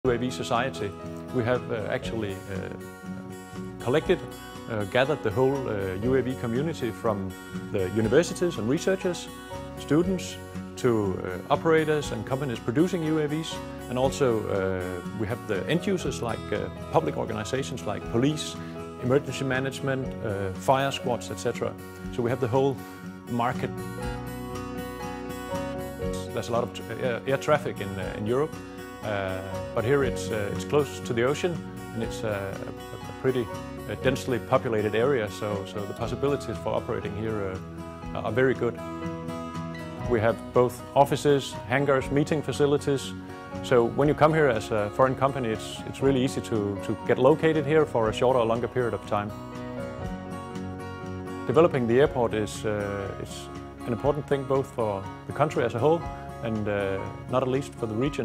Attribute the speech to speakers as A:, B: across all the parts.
A: UAV society. We have actually gathered the whole UAV community from the universities and researchers, students, to operators and companies producing UAVs, and also we have the end users like public organizations like police, emergency management, fire squads, etc. So we have the whole market. There's a lot of air traffic in Europe, but here it's close to the ocean and it's a pretty densely populated area, so the possibilities for operating here are very good. We have both offices, hangars, meeting facilities. So when you come here as a foreign company, it's really easy to get located here for a shorter or longer period of time. Developing the airport is an important thing both for the country as a whole and not at least for the region.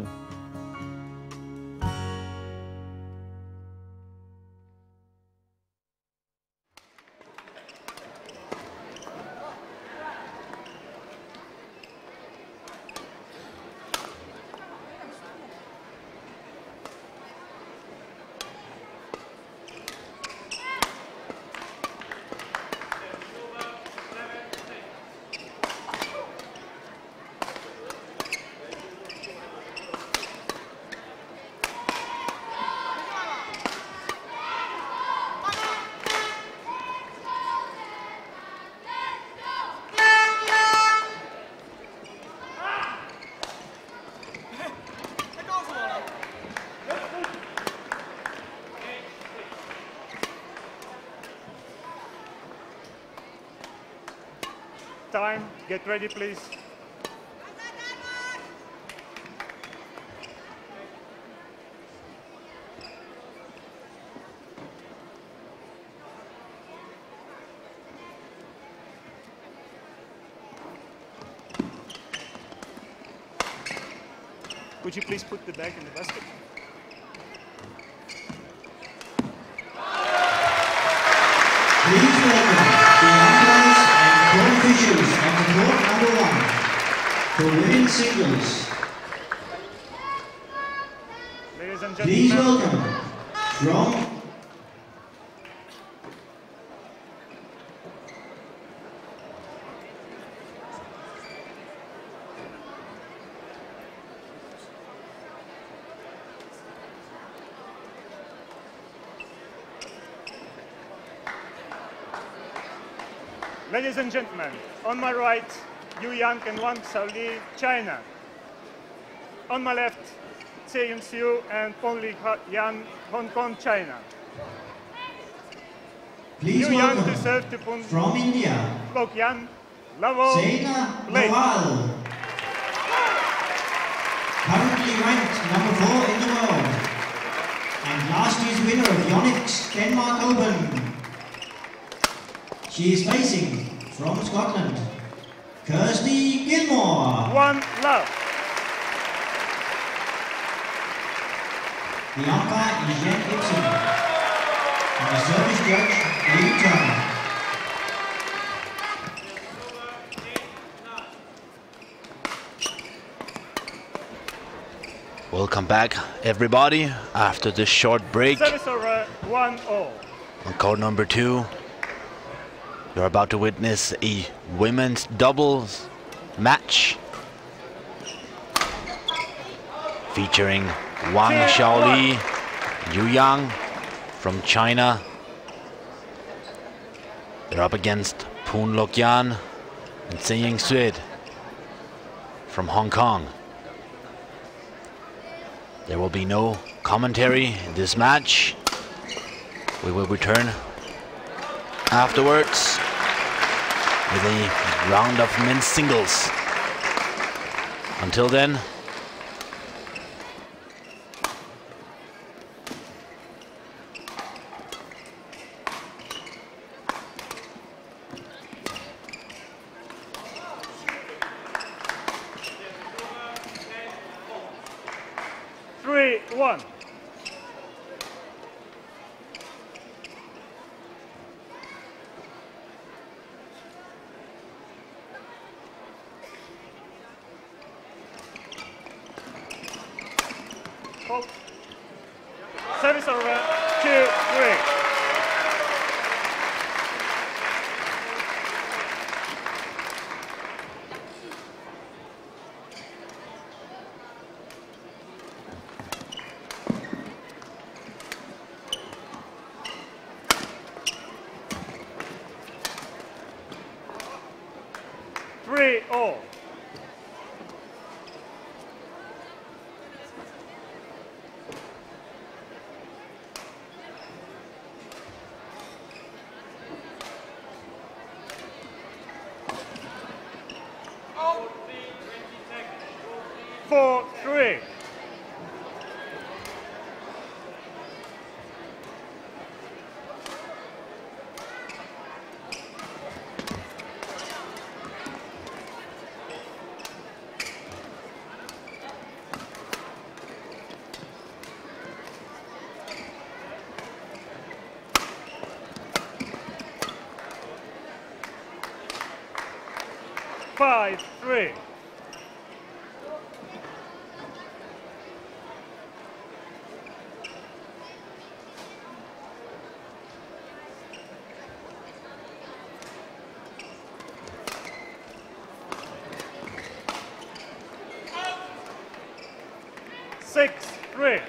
B: Time, get ready please. Would you please put the bag in the basket?
C: Please welcome the umpires and court officials of the court number 1 for women's singles.
B: Ladies and gentlemen,
C: please welcome from
B: Ladies and gentlemen, on my right, Yang and Wang, Xiaoli, China. On my left, Xiu and Poon Yan, Hong Kong, China.
C: please
B: Yang
C: welcome
B: to serve to Poon
C: from India,
B: Yan, Lavo,
C: Zaina
B: Late.
C: Nawal, currently ranked number 4 in the world, and last year's winner of Yonex Denmark Open. She is facing, from Scotland, Kirsty Gilmore.
B: One love.
C: The umpire is Jan Gibson, and the service judge, Lee Turner.
D: Welcome back, everybody, after this short break.
B: Service over 1-all.
D: On court number 2, you're about to witness a women's doubles match featuring Wang Xiaoli, Yang from China. They're up against Poon Yan and Suet from Hong Kong. There will be no commentary in this match. We will return afterwards with a round of men's singles. Until then,
B: Three, one. Hold. Service over 2-3. All. Oh. 4-3. Five, 3. Six, 3.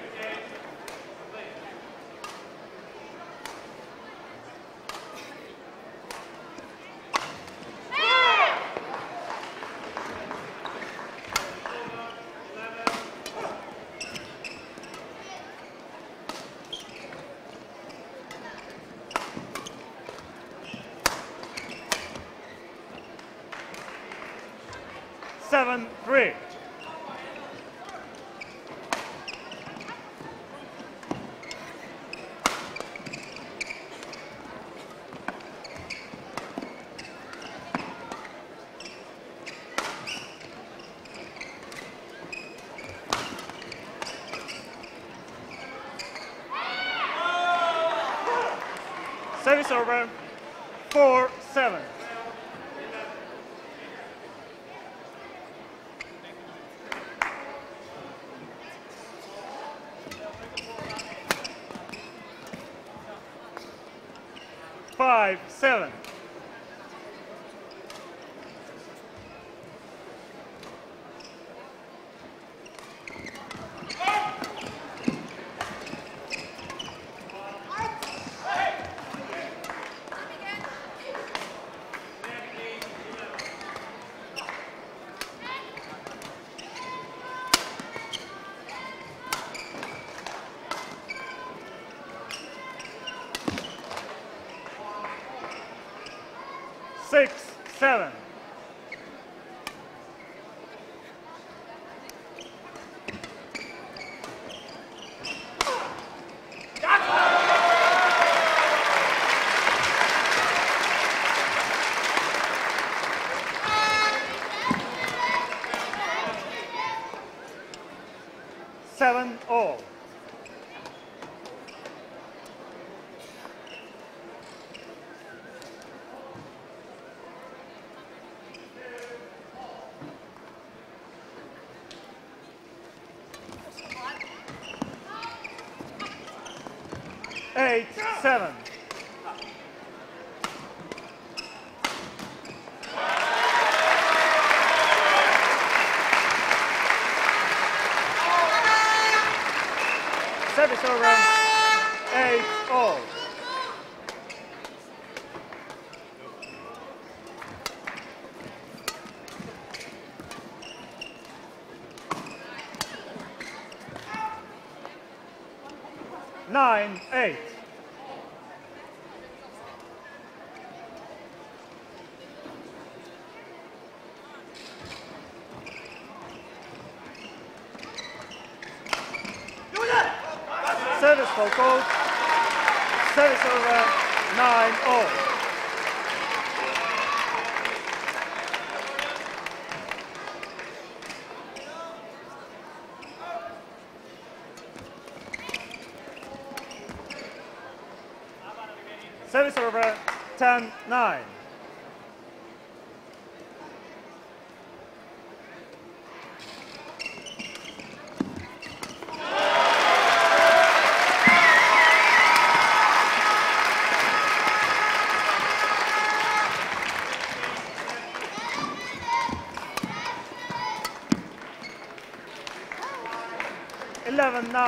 B: Seven, 3. Service over 4-7. Five, 7. Six, 7. Seven all. Eight, 7. Service over 8 all. Nine, 8. Service for gold. Service over 9 all. Service over 10-9.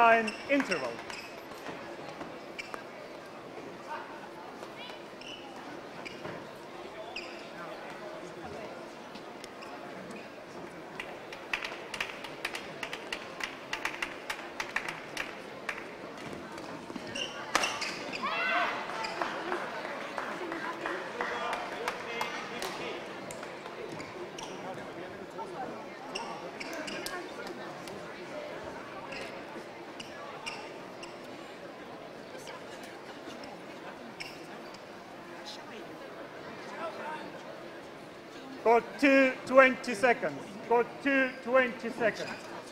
B: 11-9 interval. Got 2:20 seconds. Got 2:20 seconds.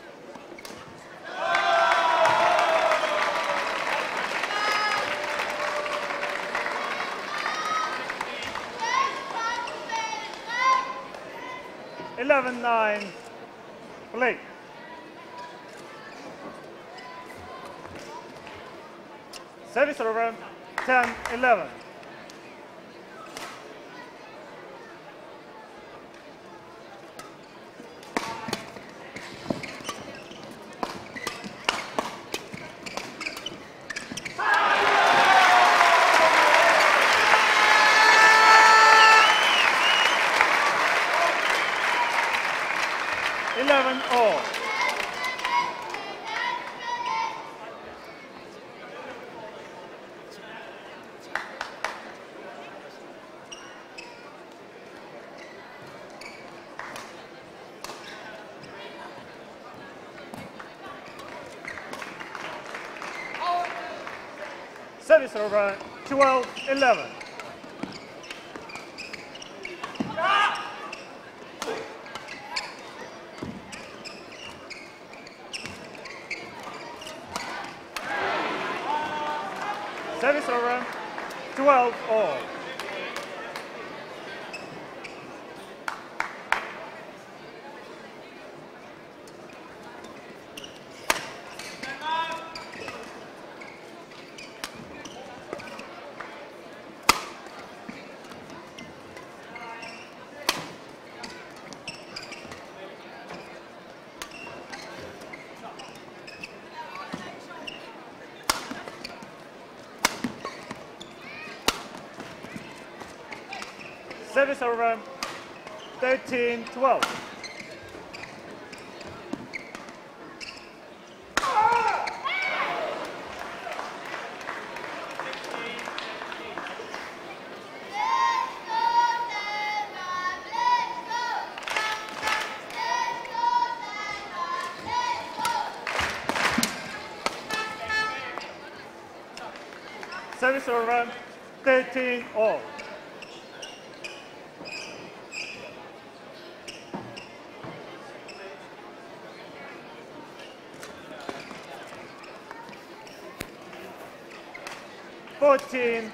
B: (11-9) play. Service over 10-11. Service over 12-11. Service over 12-all. Service over 13-12. Service over 13-all. (14-13).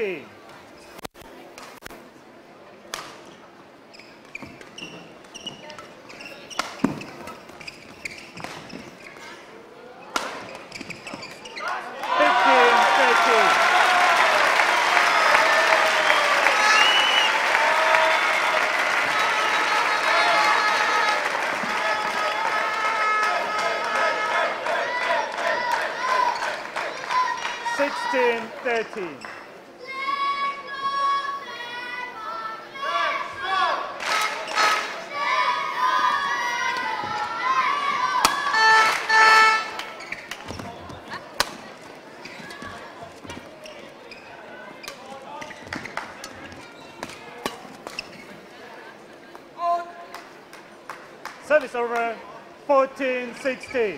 B: Service over 14-16.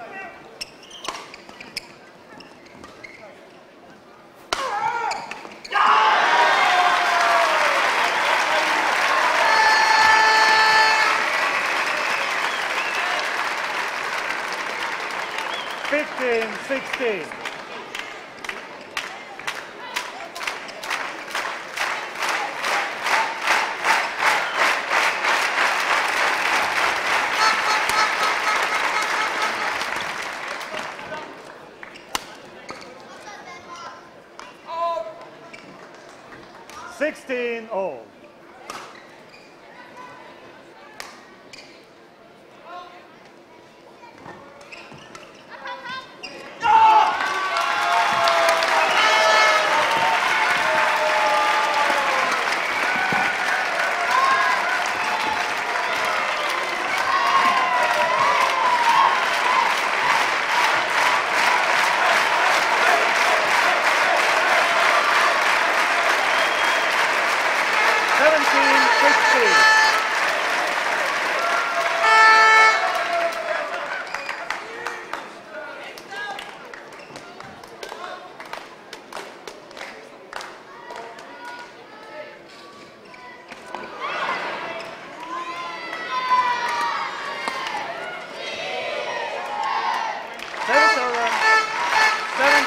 B: (15-16). (16-all).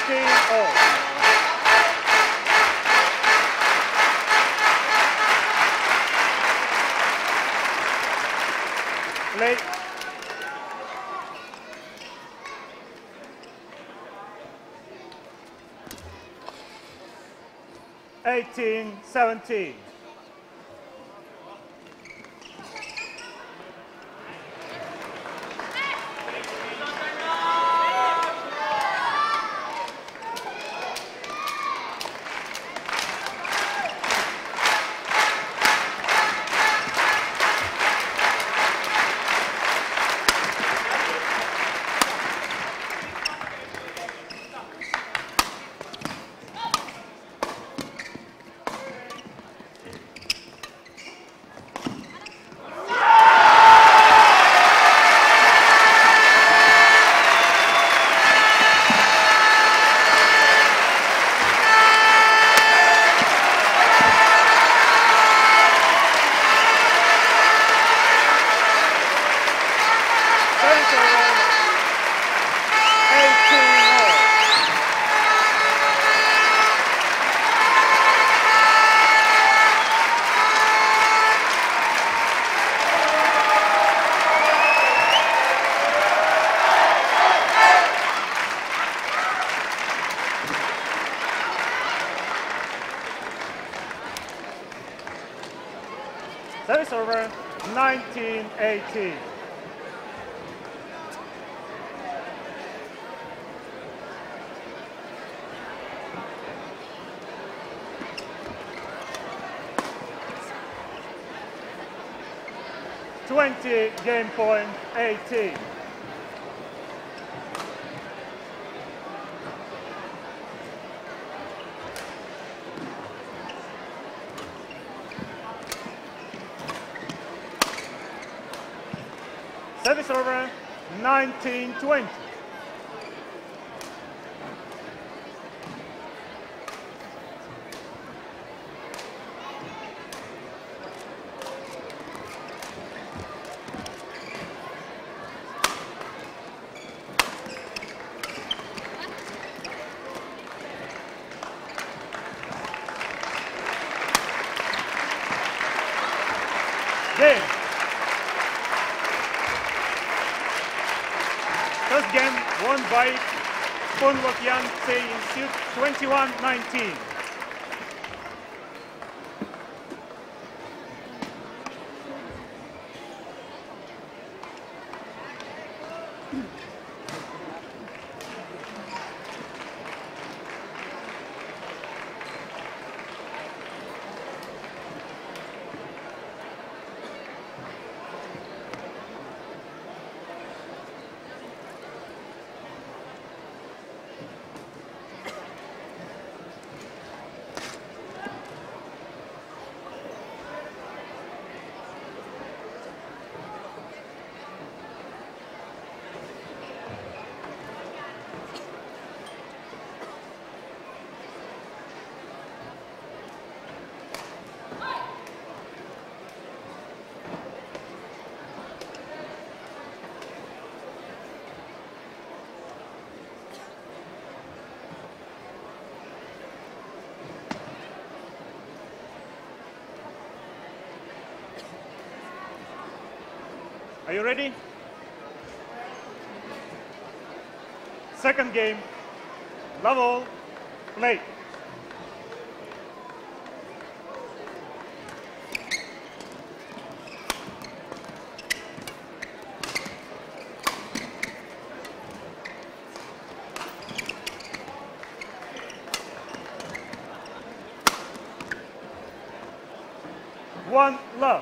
B: all. Play. 18-17. Service over, 19-18. Game point, 18. Service over, 19-20. Game. First game won by Poon Yang in Suet 21-19. Are you ready? Second game, level, play. One love.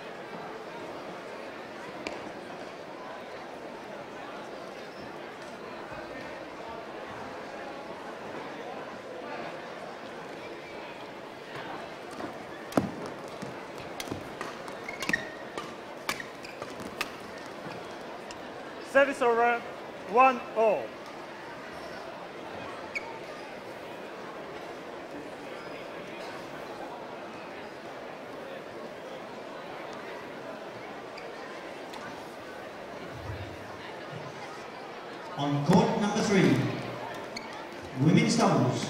B: Service over, 1-all.
C: On court number 3, women's doubles.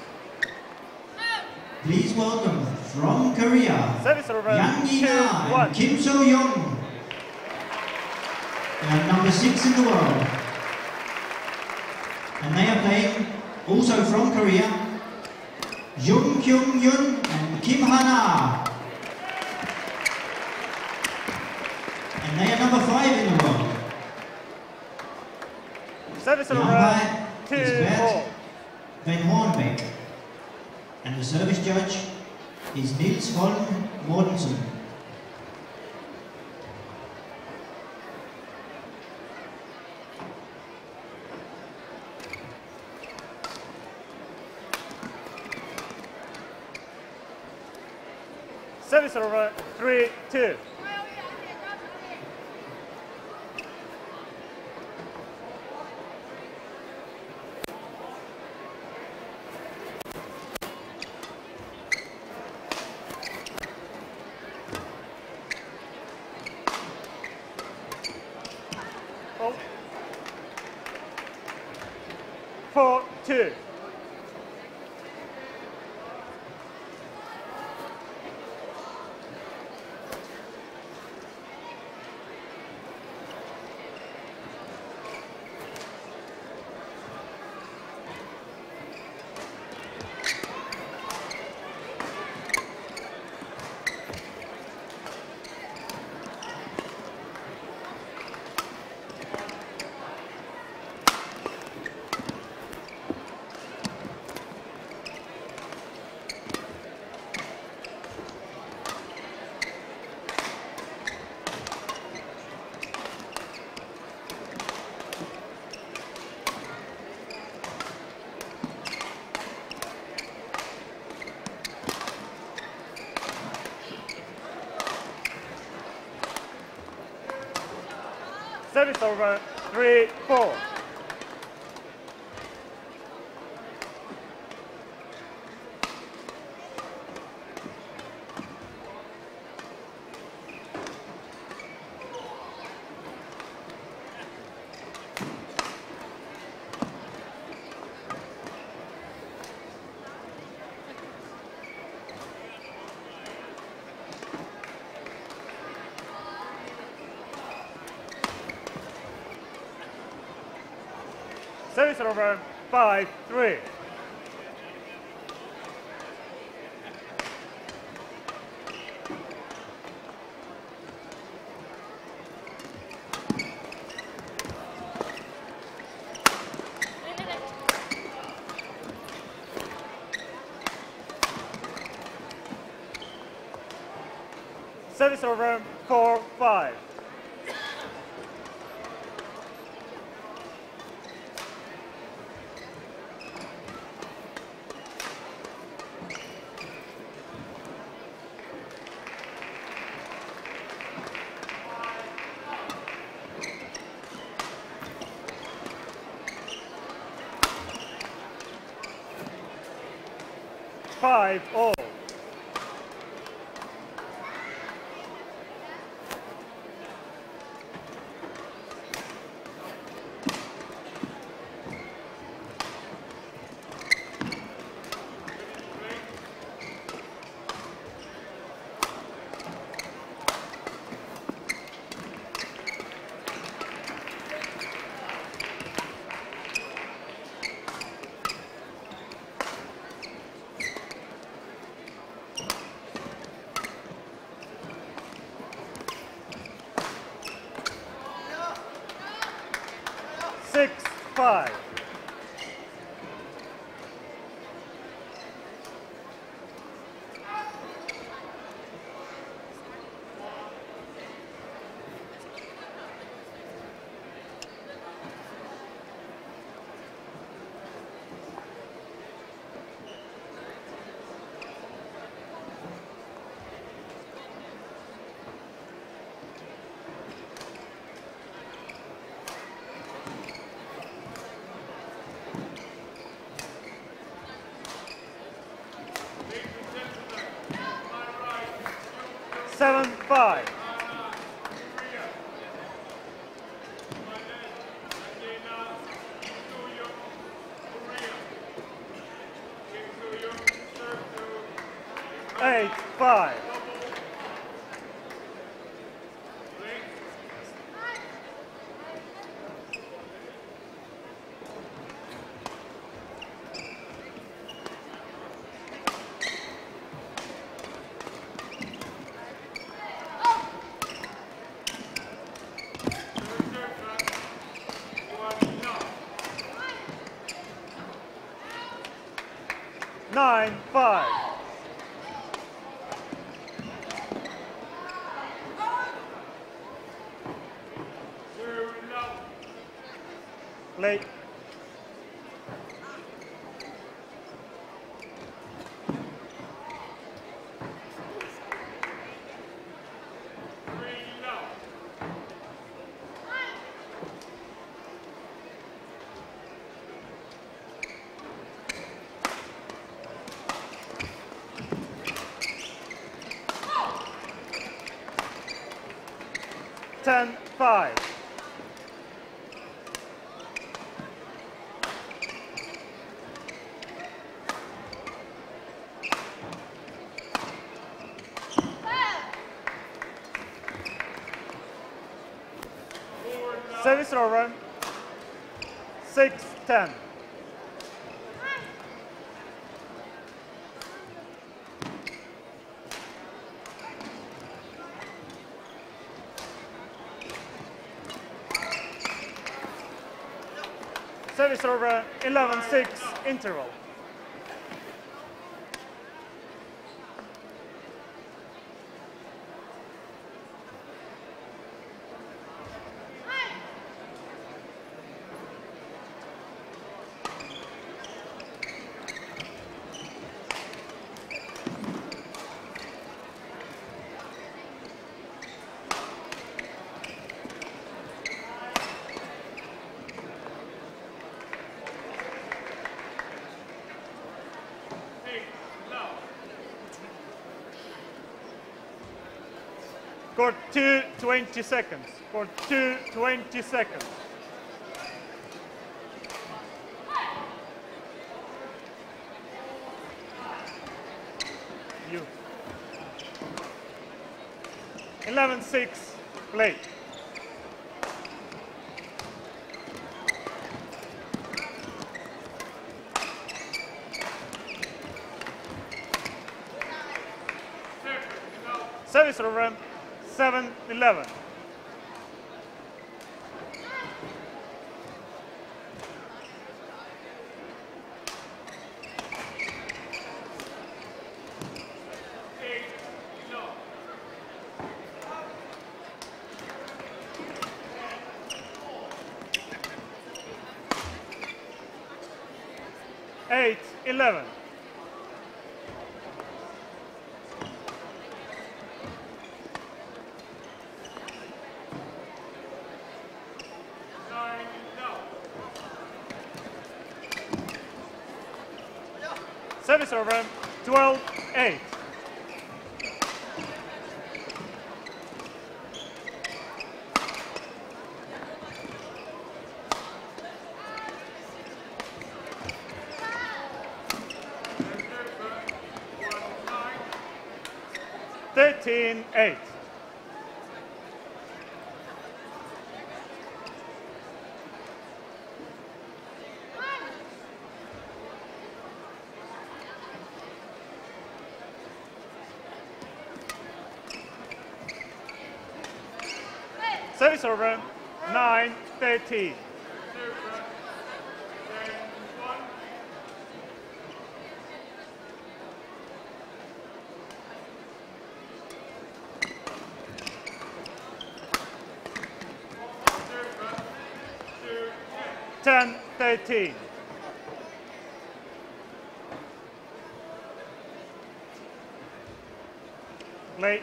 C: Please welcome from Korea, Yang and Kim So-young. They are number 6 in the world. And they are playing, also from Korea, Jung Kyung-yun and Kim Ha-na. And they are number 5 in the world.
B: Service
C: The umpire is Bert Van Hornbeck. And the service judge is Nils Holm Mortensen.
B: Service over 3-2. Oh. 4-2. Service over 3-4. Service over 5-3. Service over 4-5. Five all. Six, 5. Seven, 5. 8-5. Nine, 5. Play. Ten, 5. Service over. 6-10. Service over. 11-6 interval. Score 2, 20 seconds. Score 2, 20 seconds. You. 11-6, play. Service over. 7-11. Eight, 11. Service over. 12-8. Thirteen, 8. Service over. 9-13. Ten, 13. Play.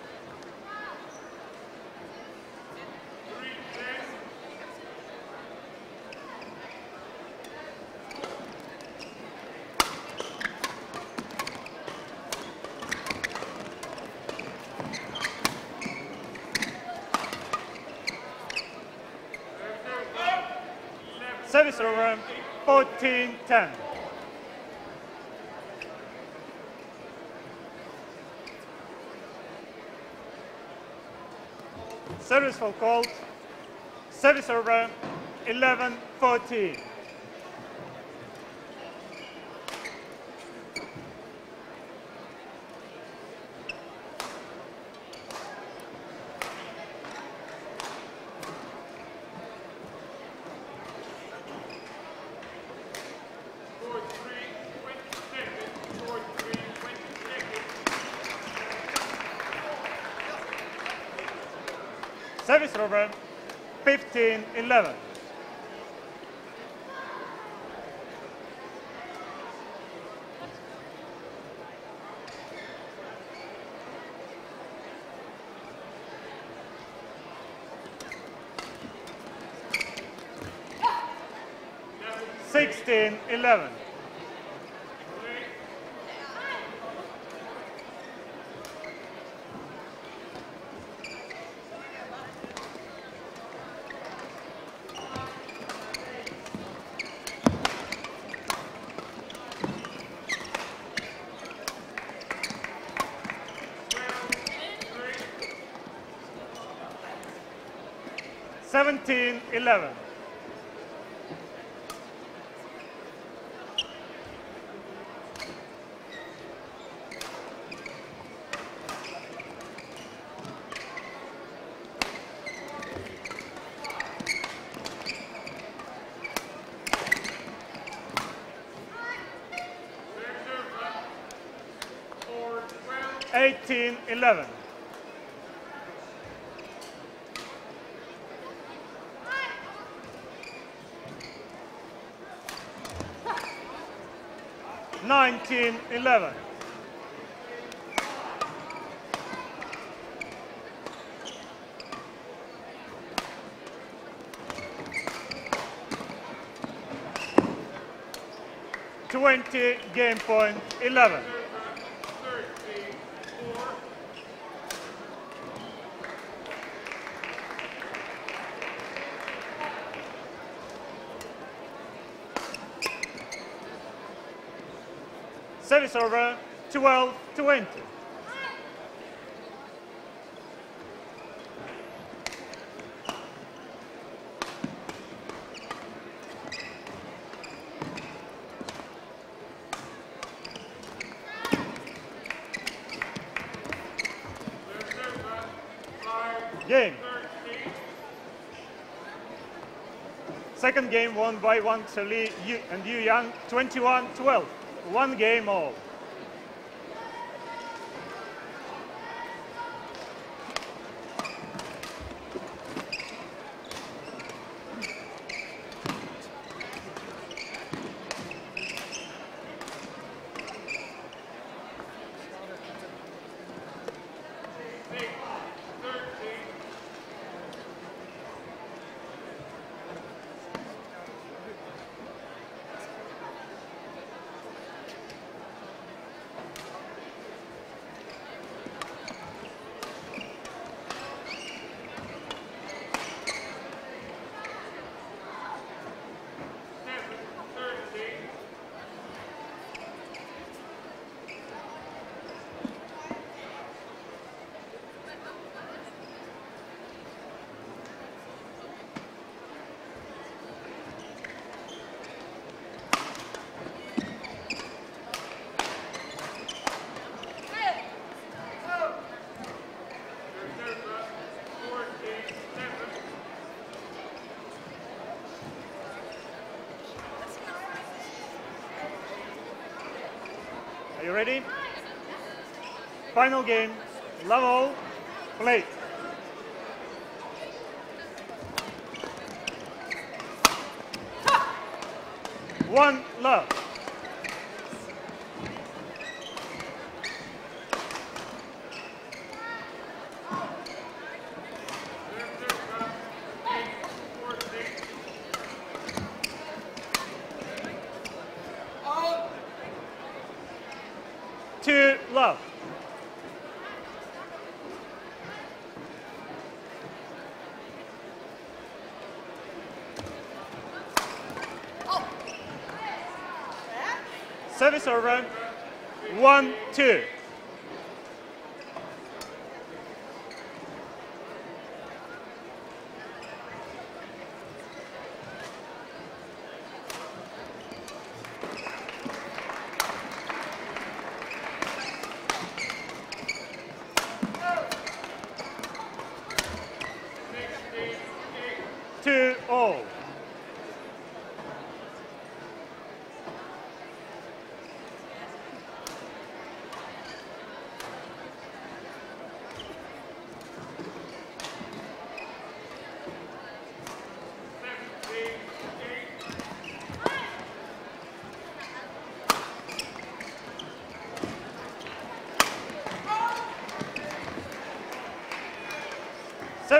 B: Service over. 14-10. Service for called. Service over 11-14. Service over 15-11. Sixteen, 11. Seventeen, 11. Eighteen, 11. Nineteen, 11. Game point 11. Service over 12-20. Game. Second game won by Wang, Xiaoli and Yang, 21-12. One game all. Are you ready? Final game, love all, play. One love. Two love. Service over. 1-2.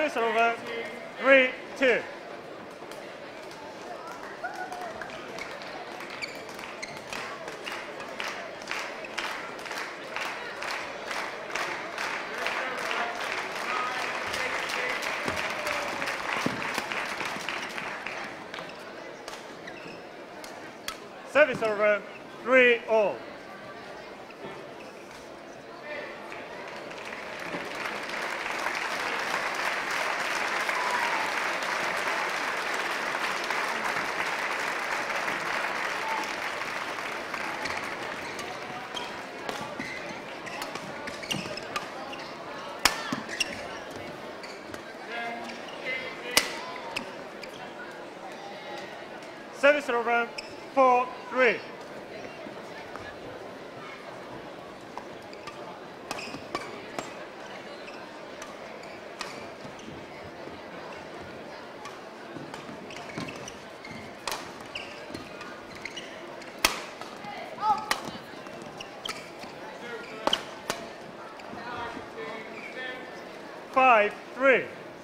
B: Service over 3-2. Service over 3-all. Service over 4-3. Five, 3.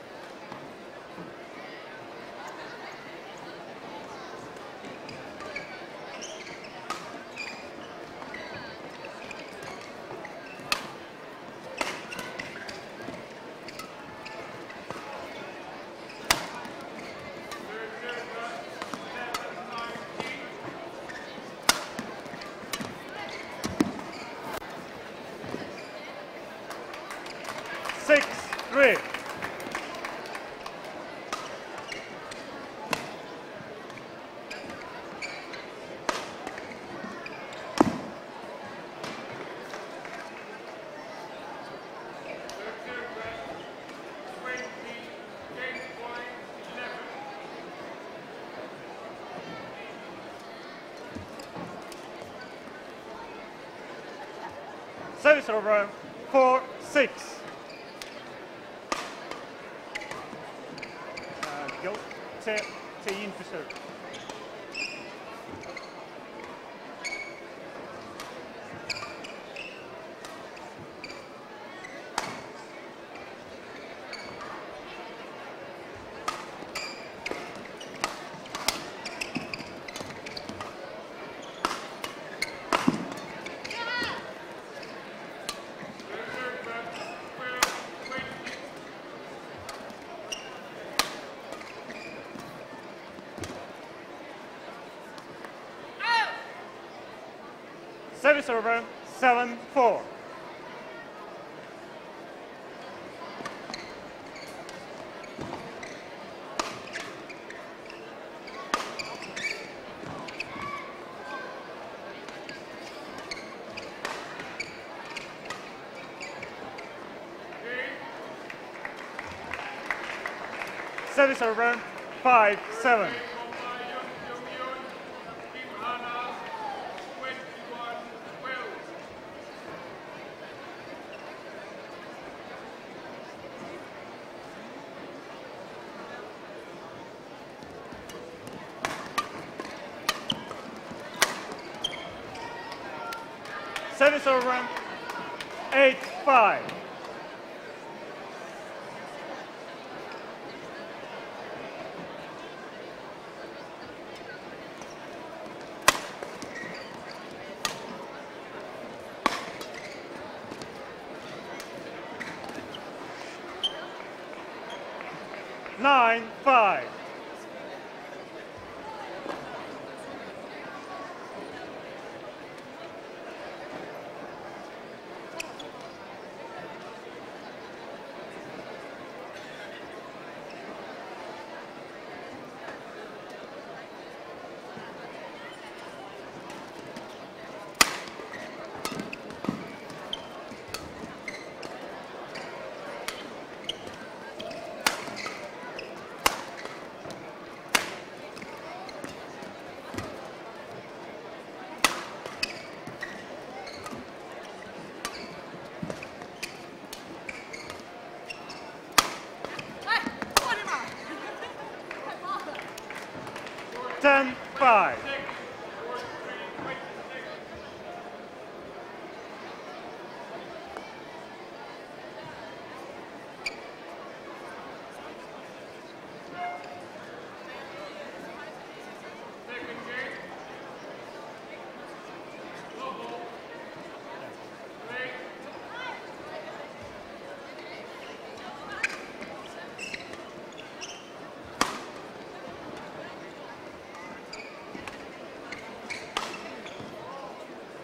B: Six, 3. Service over 4-6. Gå till införsök. Service over 7-4. Service over 5-7. Service over 8-5. Nine, 5.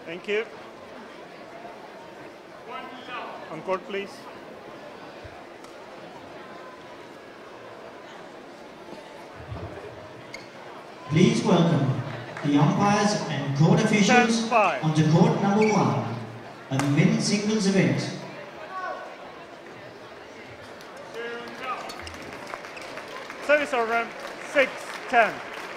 B: Thank you. On court, please.
C: Please welcome the umpires and court officials
B: 10-5.
C: onto court number 1, a men's singles event.
B: Service over 6-10.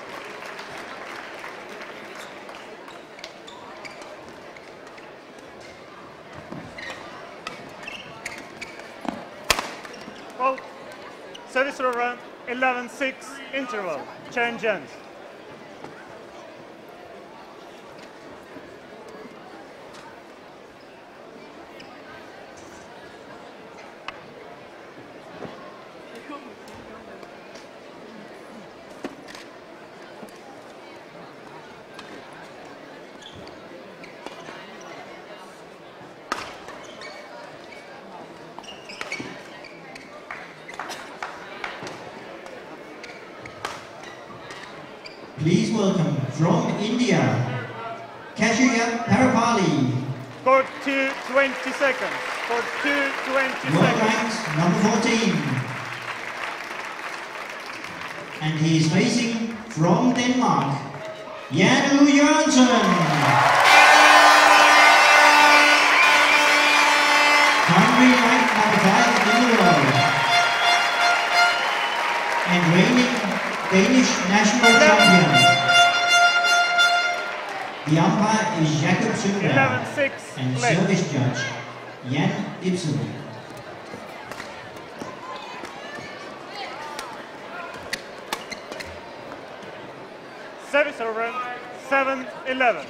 B: Well, service over 11-6 interval. Change ends.
C: Please welcome from India, Kashyap Parapali.
B: Court 2, 20 seconds. Court 2, 20
C: World
B: seconds.
C: ranked number 14. And he is facing from Denmark, Yonex. Country ranked number 5 in the world. And reigning Danish national champion. The umpire is Jakob Suet
B: 11-6
C: and
B: left.
C: service judge Jan Ibsen.
B: Service over 7-11.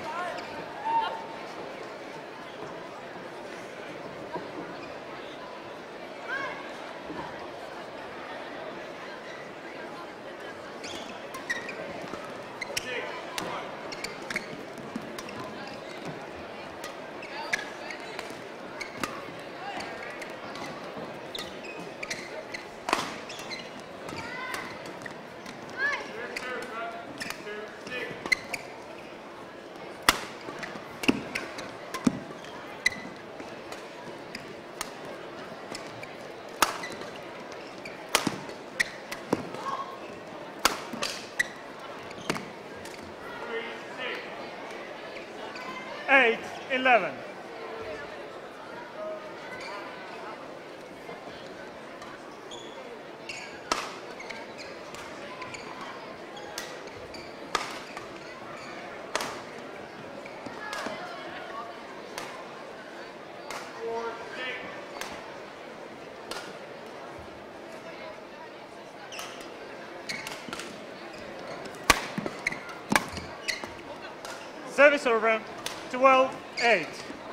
B: Eight, 11. Service over 12-8.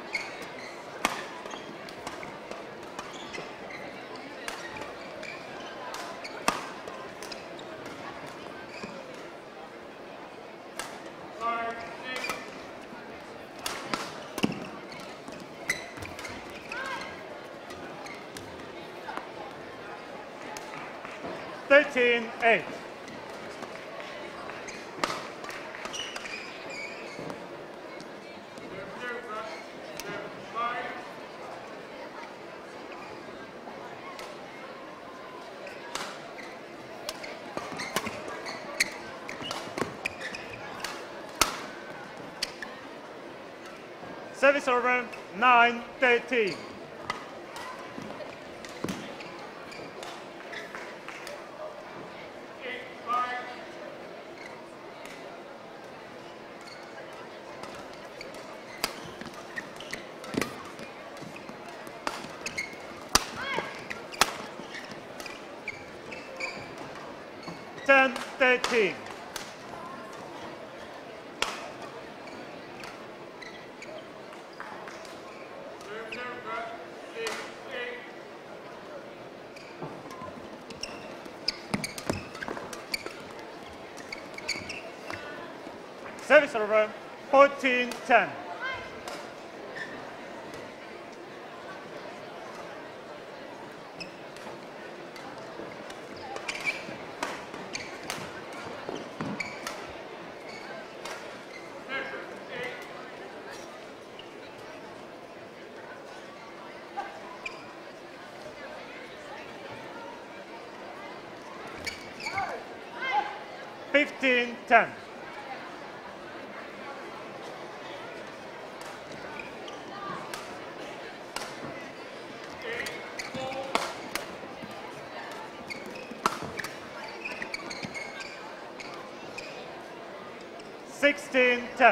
B: Thirteen, 8. Service over 9-13. Ten, 13. Service over 14-10. 15-10. $16-10.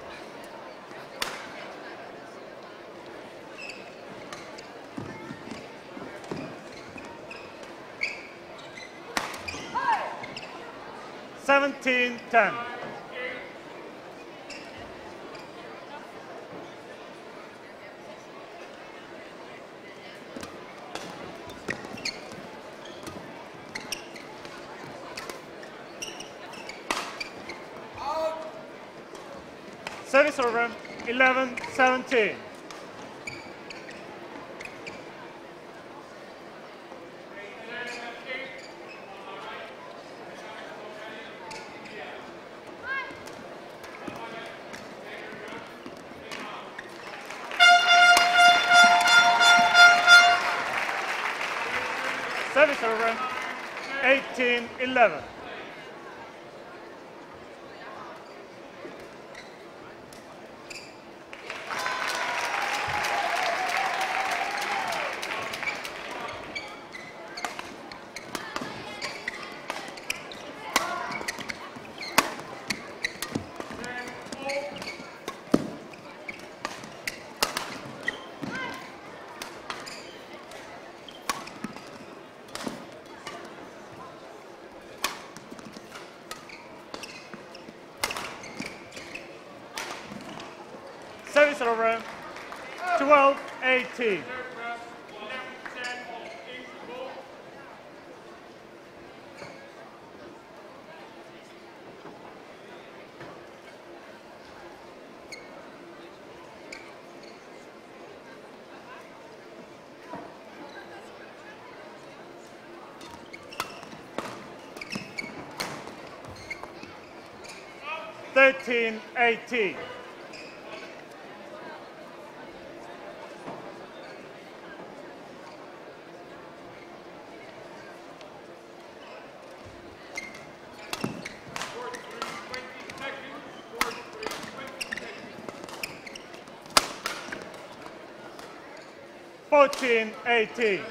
B: $17-10. Service over, 11-17. Service over, 18-11. Service over, 12-18. $13-18. $14-18.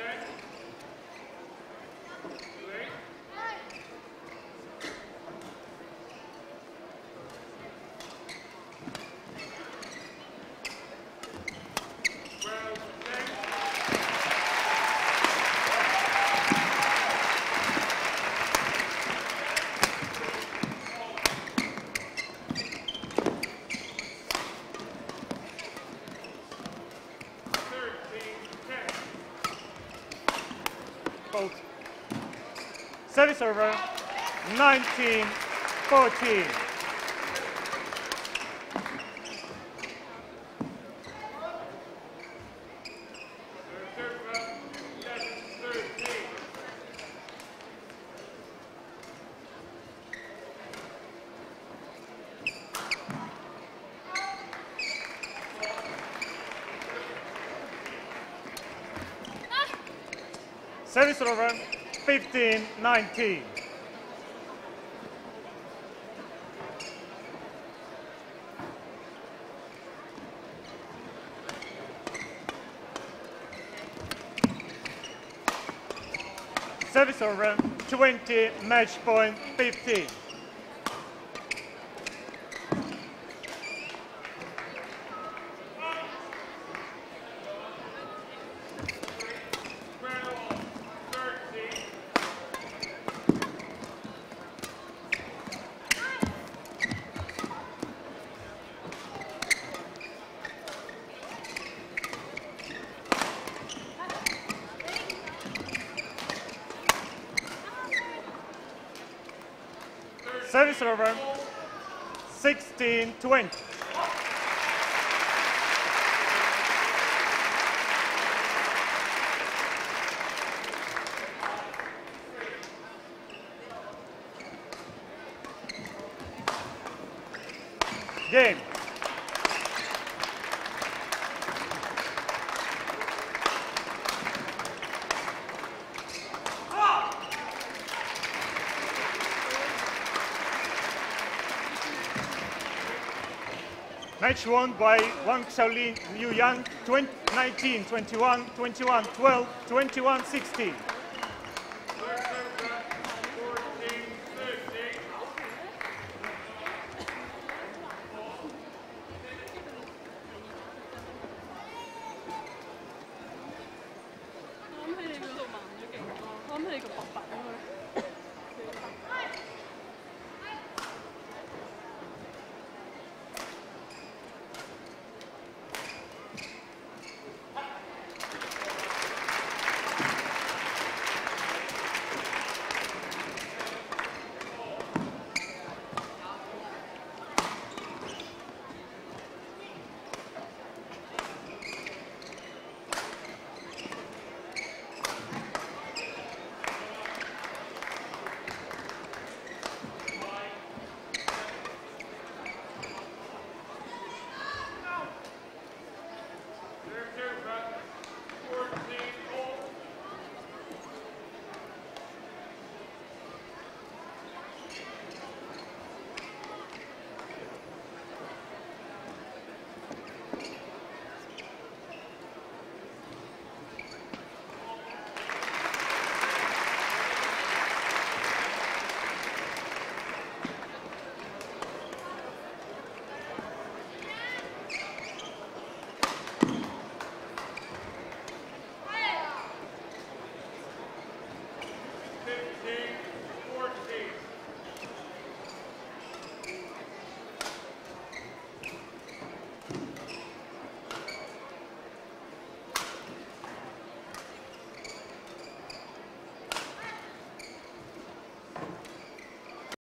B: Service over, 19-14. Service over, 15-19. Service over, 20, match point, 15. Service over, 16-20. Game. Match won by Wang, Xiaoli, Liu Yang, 19, 21, 21, 12, 21, 16.